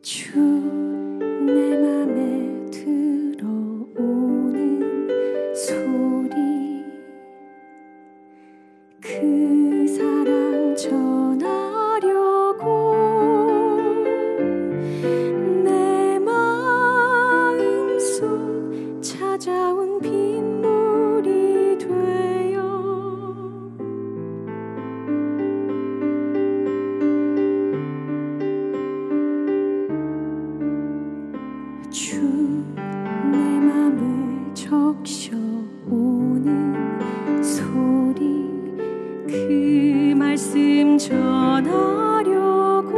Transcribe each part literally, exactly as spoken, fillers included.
주 내 맘에 들어오는 소리 그 사랑 전하려고 내 마음속 찾아온 빗물이 되어 주 내 맘을 적셔오는 소리 그 말씀 전하려고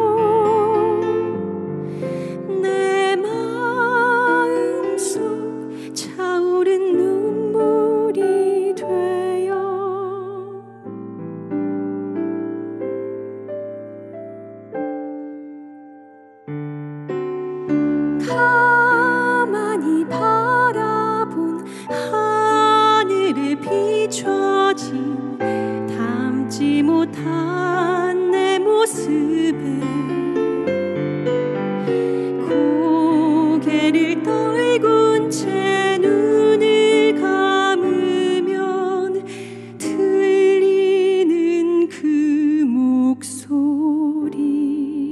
내 마음속 차오른 눈물이 되어 가만히 바라본 하늘에 비춰진 담지 못한 내 모습에 고개를 떨군 채 눈을 감으면 들리는 그 목소리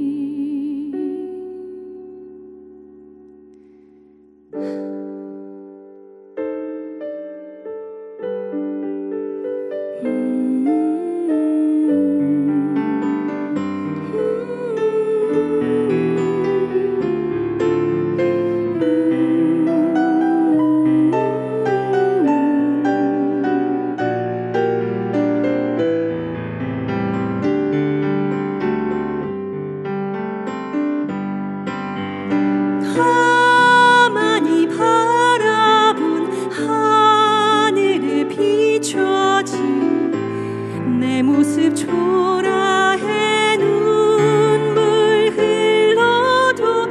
가만히 바라본 하늘에 비춰진 내 모습 초라해 눈물 흘러도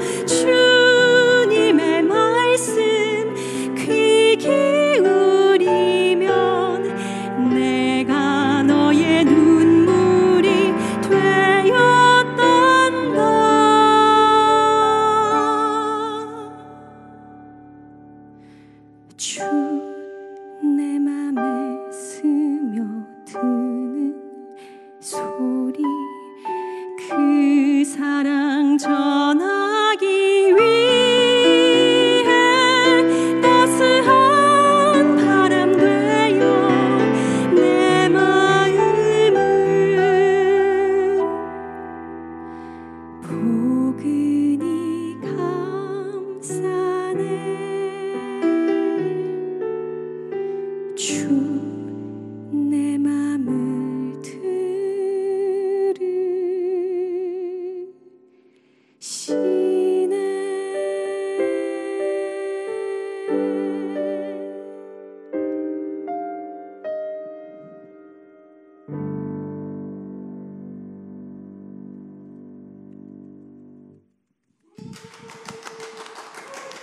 주님의 말씀 귀 기울이면 내가 너의 눈물이 되었단다. 주 내 맘에 스며드는 소리 그 사랑 전하기 위해 따스한 바람 되어 내 마음을 포근히 감싸네. 주